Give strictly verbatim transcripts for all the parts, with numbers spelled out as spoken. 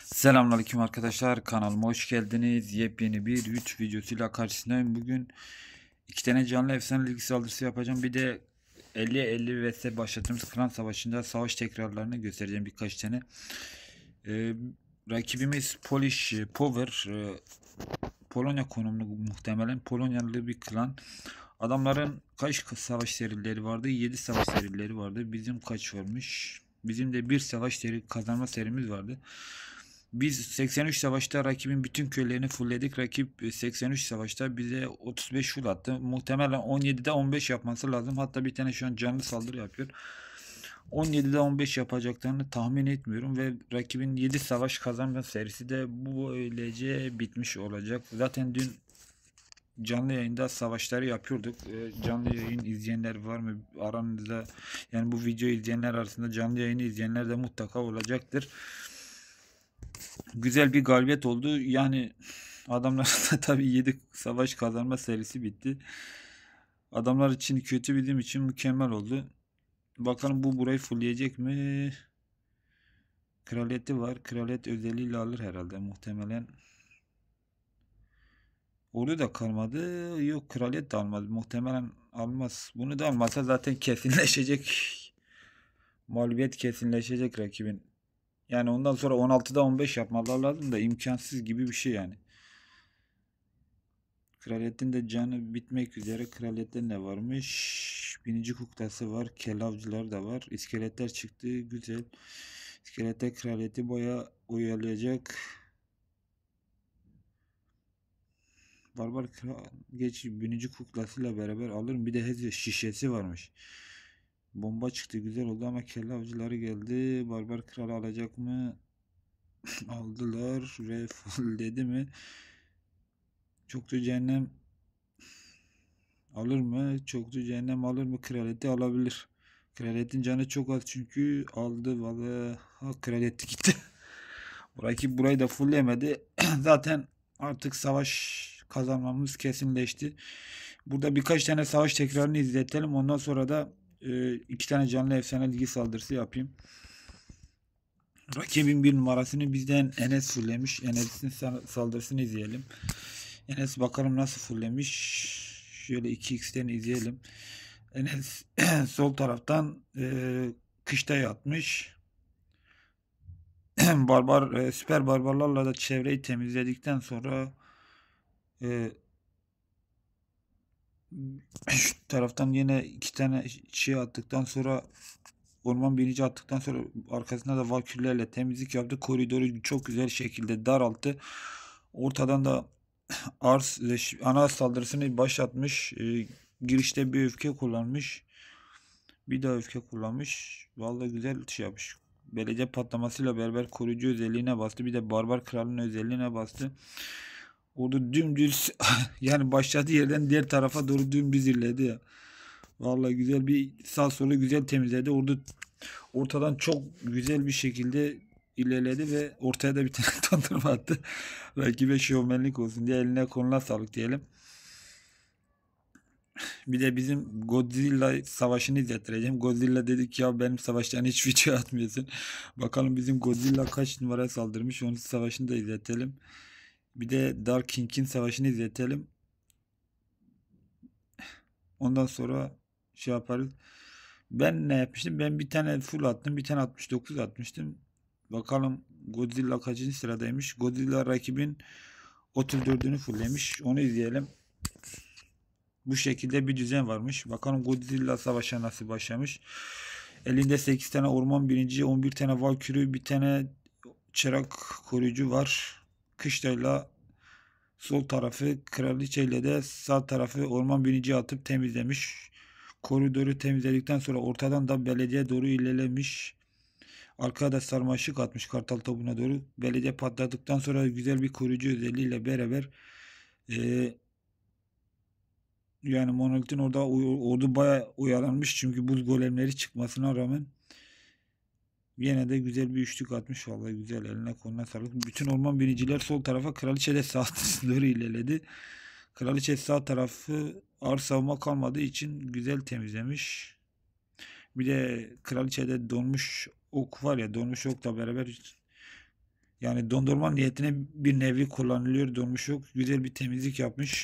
Selamünaleyküm arkadaşlar, kanalıma hoş geldiniz. Yepyeni bir YouTube videosuyla karşınızdayım. Bugün iki tane canlı efsane ligi saldırısı yapacağım. Bir de elli elli vs başlattığımız klan savaşında savaş tekrarlarını göstereceğim birkaç tane. Ee, Rakibimiz Polish Power, e, Polonya konumlu, muhtemelen Polonyalı bir klan. Adamların kaç savaş serileri vardı? yedi savaş serileri vardı. Bizim kaç varmış? Bizim de bir savaş seri kazanma serimiz vardı. Biz seksen üç savaşta rakibin bütün köylerini fullledik. Rakip seksen üç savaşta bize otuz beş full attı. Muhtemelen on yedide on beş yapması lazım. Hatta bir tane şu an canlı saldırı yapıyor. on yedide on beş yapacaklarını tahmin etmiyorum ve rakibin yedi savaş kazanma serisi de bu böylece bitmiş olacak. Zaten dün canlı yayında savaşları yapıyorduk. Ee, canlı yayın izleyenler var mı aranızda? Yani bu videoyu izleyenler arasında canlı yayını izleyenler de mutlaka olacaktır. Güzel bir galibiyet oldu. Yani adamlar da tabii yedi savaş kazanma serisi bitti. Adamlar için kötü, bizim için mükemmel oldu. Bakalım bu burayı fullleyecek mi? Kraliyeti var. Kraliyet özelliğiyle alır herhalde muhtemelen. Ordu da kalmadı. Yok, kraliyet de almadı. Muhtemelen almaz. Bunu da almasa zaten kesinleşecek. Mağlubiyet kesinleşecek rakibin. Yani ondan sonra on altıda on beş yapmalar lazım da imkansız gibi bir şey yani. Kraliyetin de canı bitmek üzere. Kraliyetten ne varmış? Binici kuklası var. Kelavcılar da var. İskeletler çıktı. Güzel. İskeletler kraliyeti baya oyalayacak. Barbar kral geç binici kuklasıyla beraber alırım. Bir de heze şişesi varmış. Bomba çıktı, güzel oldu ama kelle avcıları geldi. Barbar kralı alacak mı? Aldılar ve full dedi mi? Çoklu cehennem alır mı? Çoklu cehennem alır mı? Kraliyeti alabilir. Kraliyetin canı çok az çünkü aldı valla. Ha, kraliyeti gitti. Burayı, burayı da fullemedi. Zaten artık savaş kazanmamız kesinleşti. Burada birkaç tane savaş tekrarını izletelim. Ondan sonra da e, iki tane canlı efsane ligi saldırısı yapayım. Rakibin bir numarasını bizden Enes fullemiş. Enes'in saldırısını izleyelim. Enes bakalım nasıl fullemiş. Şöyle iki x'ten izleyelim. Enes sol taraftan e, kışta yatmış. Barbar e, süper barbarlarla da çevreyi temizledikten sonra e, şu taraftan yine iki tane şey attıktan sonra orman binici attıktan sonra arkasında da valkürlerle temizlik yaptı. Koridoru çok güzel şekilde daralttı. Ortadan da Ars ana saldırısını başlatmış. E, girişte bir öfke kullanmış. Bir daha öfke kullanmış. Vallahi güzel şey yapmış. Belediye patlamasıyla beraber koruyucu özelliğine bastı. Bir de barbar kralın özelliğine bastı. Orada dümdüz yani başladığı yerden diğer tarafa doğru dümdüz ilerledi ya. Vallahi güzel bir sağ solu güzel temizledi. Orada ortadan çok güzel bir şekilde ilerledi ve ortaya da bir tane dondurma attı. Rakibe şovmenlik olsun diye eline koluna sağlık diyelim. Bir de bizim Godzilla savaşını izlettireceğim. Godzilla dedik ya benim savaştan hiç video atmıyorsun. Bakalım bizim Godzilla kaç numara saldırmış. Onun savaşını da izletelim. Bir de Dark King'in savaşını izletelim. Ondan sonra şey yaparız. Ben ne yapmıştım? Ben bir tane full attım. Bir tane altmış dokuz atmıştım. Bakalım Godzilla kaçıncı sıradaymış. Godzilla rakibin otuz dördünü fulllemiş. Onu izleyelim. Bu şekilde bir düzen varmış. Bakalım Godzilla savaşa nasıl başlamış. Elinde sekiz tane orman birinci, on bir tane valkürü, bir tane çırak koruyucu var. Kışlayla sol tarafı, kraliçeyle de sağ tarafı orman birinci atıp temizlemiş. Koridoru temizledikten sonra ortadan da belediye doğru ilerlemiş. Arkada da sarmaşık atmış kartal topuğuna doğru. Belediye patladıktan sonra güzel bir koruyucu özelliğiyle beraber e, yani Monolith'in orada ordu bayağı oyalanmış çünkü buz golemleri çıkmasına rağmen yine de güzel bir üçlük atmış. Vallahi güzel, eline koluna sağlık. Bütün orman biniciler sol tarafa, kraliçe de sağ doğru ilerledi. Kraliçe sağ tarafı ağır savunma kalmadığı için güzel temizlemiş. Bir de kraliçede donmuş ok var ya, donmuş okla beraber Yani dondurma niyetine bir nevi kullanılıyor. Donmuş yok. Güzel bir temizlik yapmış.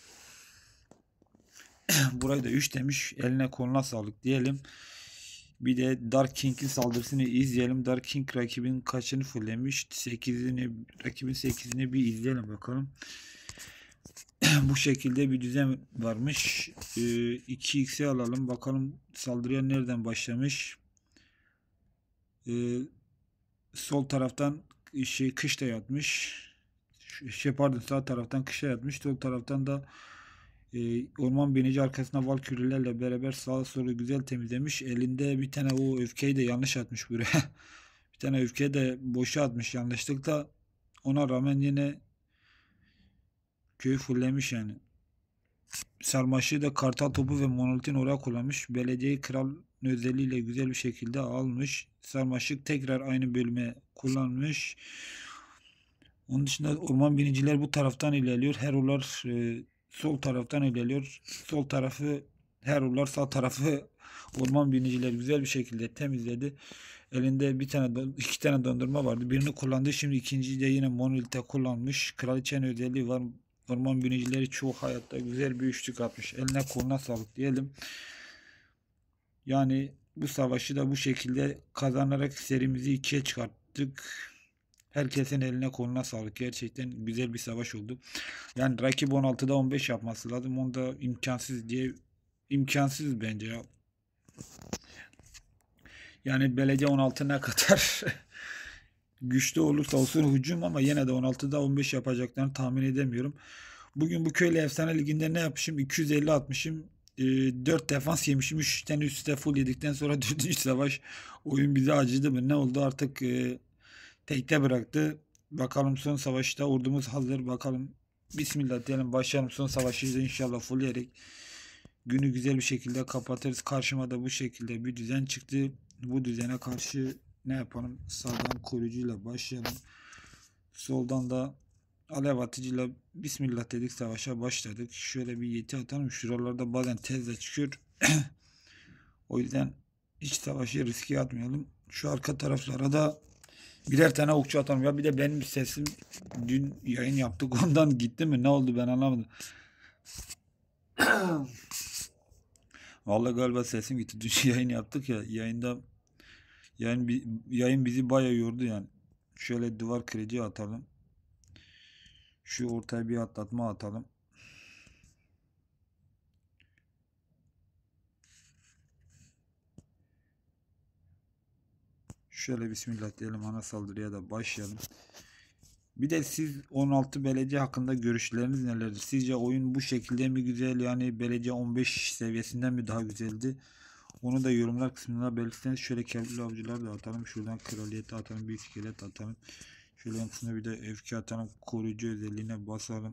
Burayı da üç demiş. Eline koluna sağlık diyelim. Bir de Dark King'in saldırısını izleyelim. Dark King rakibin kaçını fullemiş? sekizini, rakibin sekizini bir izleyelim bakalım. Bu şekilde bir düzen varmış. Ee, iki x'e alalım. Bakalım saldırıya nereden başlamış. Ee, sol taraftan şey kışta yatmış. Şey pardon, sağ taraftan kışa yatmış. Sol taraftan da e, orman binici arkasına valkürlerle beraber sağa sola güzel temizlemiş. Elinde bir tane o öfkeyi de yanlış atmış buraya. Bir tane öfkeyi de boşa atmış yanlışlıkla. Ona rağmen yine köyü fullemiş yani. Sarmaşığı da kartal topu ve monolitin oraya kullanmış. Belediyeyi kral özelliğiyle güzel bir şekilde almış. Sarmaşık tekrar aynı bölüme kullanmış. Onun dışında orman biniciler bu taraftan ilerliyor. Herolar e, sol taraftan ilerliyor. Sol tarafı herolar, sağ tarafı orman biniciler güzel bir şekilde temizledi. Elinde bir tane iki tane dondurma vardı. Birini kullandı. Şimdi ikinciyi de yine monolite kullanmış. Kraliçenin özelliği var. Orman binicileri çoğu hayatta güzel bir üçlük atmış. Eline koluna sağlık diyelim. Yani bu savaşı da bu şekilde kazanarak serimizi ikiye çıkarttık. Herkesin eline koluna sağlık. Gerçekten güzel bir savaş oldu. Yani rakip on altıda on beş yapması lazım. Onda imkansız diye imkansız bence ya. Yani belediye on altı ne kadar güçlü olursa olsun hücum, ama yine de on altıda on beş yapacaklarını tahmin edemiyorum. Bugün bu köylü efsane liginde ne yapmışım? iki yüz elli atmışım. E, dört defans yemişim. üç tane üst üste full yedikten sonra dördüncü savaş oyun bize acıdı mı? Ne oldu artık? E, tekte bıraktı. Bakalım son savaşta ordumuz hazır. Bakalım. Bismillah diyelim. Başlayalım son savaşı inşallah full yerek. Günü güzel bir şekilde kapatırız. Karşıma da bu şekilde bir düzen çıktı. Bu düzene karşı ne yapalım? Sağdan koruyucuyla başlayalım. Soldan da alev atıcıyla Bismillah dedik, savaşa başladık. Şöyle bir yeti atalım. Şuralarda bazen tezle çıkıyor. O yüzden hiç savaşı riske atmayalım. Şu arka taraflara da birer tane okçu atalım. Ya bir de benim sesim dün yayın yaptık. Ondan gitti mi? Ne oldu ben anlamadım. Vallahi galiba sesim gitti. Dün yayın yaptık ya. Yayında yayın, yayın bizi bayağı yordu yani. Şöyle duvar kırıcı atalım. Şu ortaya bir atlatma atalım. Şöyle bismillah diyelim, ana saldırıya da başlayalım. Bir de siz on altı belediye hakkında görüşleriniz nelerdir? Sizce oyun bu şekilde mi güzel, yani belediye on beş seviyesinden mi daha güzeldi? Onu da yorumlar kısmına belirtirseniz. Şöyle kevgili avcılar da atalım. Şuradan kraliyeti atalım. Bir iskelet atalım. Şöyle yanısına bir de öfke atalım. Koruyucu özelliğine basalım.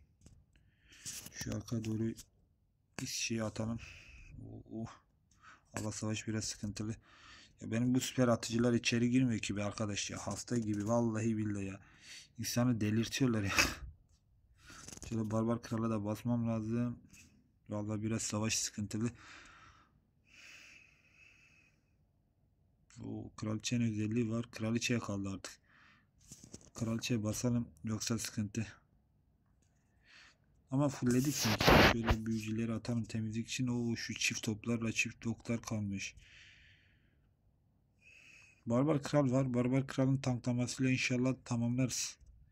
Şu arka doğru bir şey atalım. Oh. Hava savaş biraz sıkıntılı. Ya benim bu süper atıcılar içeri girmiyor ki be arkadaş ya. Hasta gibi vallahi billahi ya. İnsanı delirtiyorlar ya. Şöyle barbar krala da basmam lazım. Vallahi biraz savaş sıkıntılı. O kraliçenin özelliği var. Kraliçeye kaldı artık. Kraliçeye basalım yoksa sıkıntı. Ama fullledik sanki. Şöyle büyücüleri atalım temizlik için. O şu çift toplarla çift oklar kalmış. Barbar kral var. Barbar kralın tanklamasıyla inşallah tamamlarız.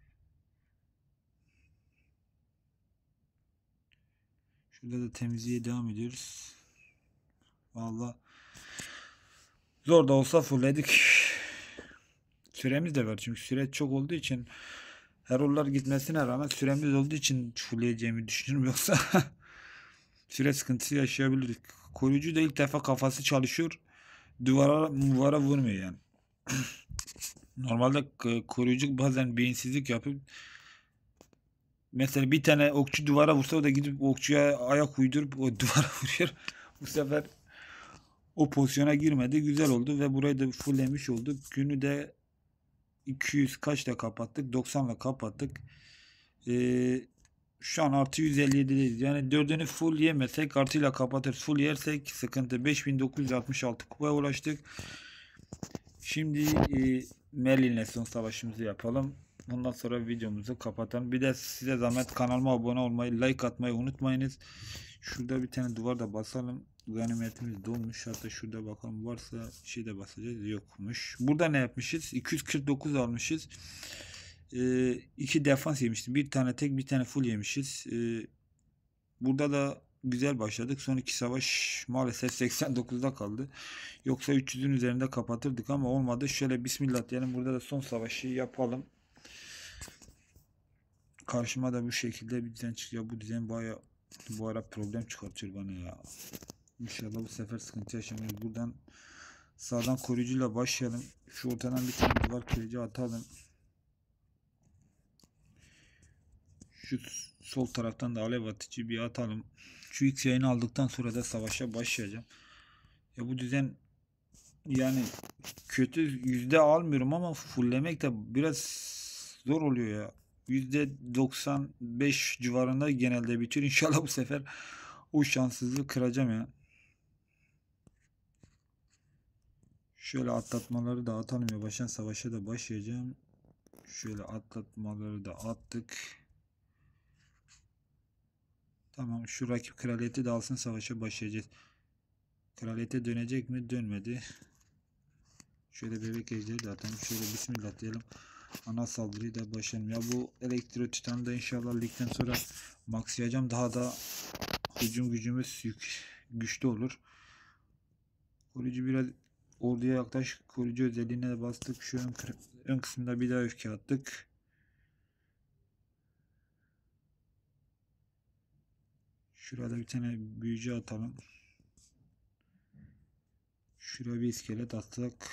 Şurada da temizliğe devam ediyoruz. Vallahi zor da olsa fullledik. Süremiz de var çünkü süre çok olduğu için, herollar gitmesine rağmen süremiz olduğu için fullleyeceğimi düşünüyorum, yoksa süre sıkıntısı yaşayabiliriz. Koruyucu da ilk defa kafası çalışıyor. Duvara muvara vurmuyor yani. Normalde koruyucu bazen beyinsizlik yapıp mesela bir tane okçu duvara vursa, o da gidip okçuya ayak uydurup o duvara vuruyor. Bu sefer o pozisyona girmedi. Güzel oldu ve burayı da fulllemiş olduk. Günü de iki yüz kaçla kapattık? doksanla kapattık. Ee, şu an artı yüz elli yedideyiz. Yani dördünü full yemesek artıyla kapatırız. Full yersek sıkıntı. beş bin dokuz yüz altmış altı kupaya ulaştık. Şimdi e, Merlin'le son savaşımızı yapalım. Ondan sonra videomuzu kapatalım. Bir de size zahmet kanalıma abone olmayı, like atmayı unutmayınız. Şurada bir tane duvar da basalım. Ganimetimiz dolmuş. Hatta şurada bakalım varsa şey de basacağız. Yokmuş. Burada ne yapmışız? iki yüz kırk dokuz almışız. Ee, iki defans yemişiz. Bir tane tek, bir tane full yemişiz. Ee, burada da güzel başladık. Son iki savaş maalesef seksen dokuzda kaldı. Yoksa üç yüzün üzerinde kapatırdık ama olmadı. Şöyle bismillah diyelim. Burada da son savaşı yapalım. Karşıma da bu şekilde bir düzen çıkıyor. Bu düzen baya bu ara problem çıkartıyor bana ya. İnşallah bu sefer sıkıntı yaşamayız. Buradan sağdan koruyucuyla başlayalım. Şu ortadan bir tane duvar kırıcı atalım. Şu sol taraftan da alev atıcı bir atalım. Şu X yayını aldıktan sonra da savaşa başlayacağım. Ya bu düzen yani kötü yüzde almıyorum ama fulllemek de biraz zor oluyor ya. yüzde doksan beş civarında genelde bitiyor. İnşallah bu sefer o şanssızlığı kıracağım ya. Şöyle atlatmaları da atalım ya. Baştan savaşa da başlayacağım. Şöyle atlatmaları da attık. Tamam, şu rakip kraliyeti de alsın, savaşa başlayacağız. Kraliyete dönecek mi? Dönmedi. Şöyle bebek ejderi de atalım. Şöyle bismillah diyelim. Ana saldırıyı da başlayalım. Ya bu elektro titanı da inşallah ligden sonra maxlayacağım. Daha da hücum gücümüz yük, güçlü olur. Koruyucu biraz orduya yaklaş. Koruyucu özelliğine de bastık. Şu ön, ön kısmında bir daha öfke attık. Şurada bir tane büyücü atalım. Şuraya bir iskelet atsak.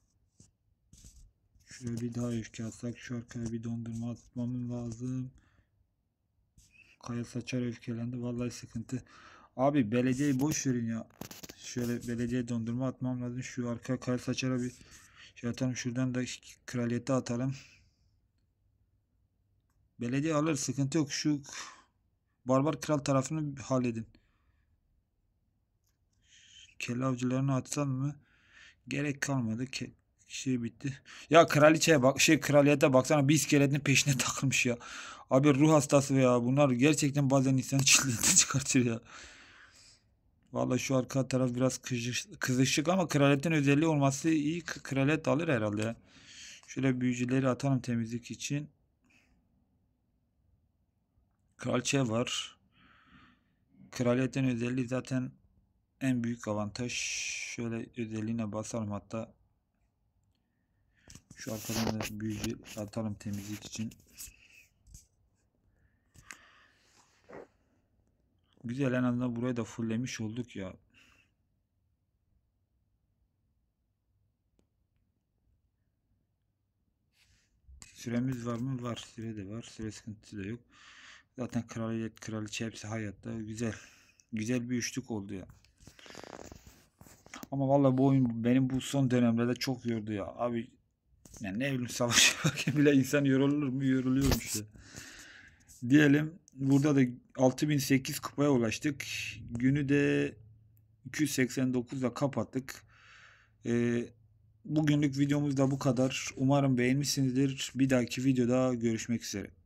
Şuraya bir daha öfke atsak. Şu arkaya bir dondurma atmamız lazım. Kaya saçar öfkelendi. Vallahi sıkıntı. Abi belediyeyi boş verin ya. Şöyle belediye dondurma atmam lazım. Şu arka kaya saçara bir şey atalım. Şuradan da kraliyete atalım. Belediye alır, sıkıntı yok. Şu barbar kral tarafını halledin. Kelle avcılarını atsam mı? Gerek kalmadı. Ke şey bitti. Ya kraliçeye bak, şey kraliyete baksana, bir iskeletin peşine takılmış ya. Abi ruh hastası ya. Bunlar gerçekten bazen insanı çileden çıkartır ya. Vallahi şu arka taraf biraz kızışık ama kraliyetin özelliği olması iyi. Kraliyet alır herhalde ya. Şöyle büyücüleri atalım temizlik için. Kraliçe var. Kraliyetin özelliği zaten en büyük avantaj. Şöyle özelliğine basalım hatta. Şu arkadan da büyücü atalım temizlik için. Güzel, en azından burayı da fulllemiş olduk ya. Süremiz var mı? Var. Süre de var. Süre sıkıntısı da yok. Zaten kraliyet, kraliçe hepsi hayatta. Güzel. Güzel bir üçlük oldu ya. Ama vallahi bu oyun benim bu son dönemlerde çok yordu ya. Abi yani ne bileyim, savaşırken bile insan yorulur mu? Yoruluyormuş ya. Diyelim burada da altı bin sekiz kupaya ulaştık. Günü de iki yüz seksen dokuzla kapattık. Ee, bugünlük videomuz da bu kadar. Umarım beğenmişsinizdir. Bir dahaki videoda görüşmek üzere.